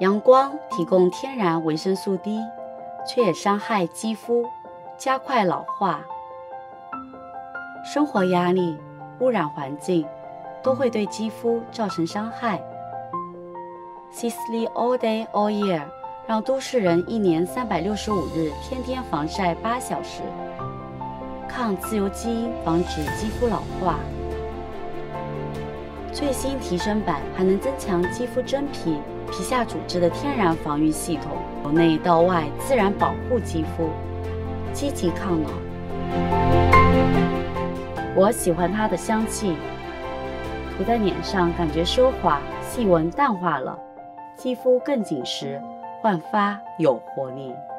阳光提供天然维生素 D， 却也伤害肌肤，加快老化。生活压力、污染环境都会对肌肤造成伤害。Sisely All Day All Year 让都市人一年365日天天防晒8小时，抗自由基因防止肌肤老化。最新提升版还能增强肌肤真皮、皮下组织的天然防御系统，由内到外自然保护肌肤，积极抗老。我喜欢它的香气，涂在脸上感觉奢华，细纹淡化了，肌肤更紧实，焕发有活力。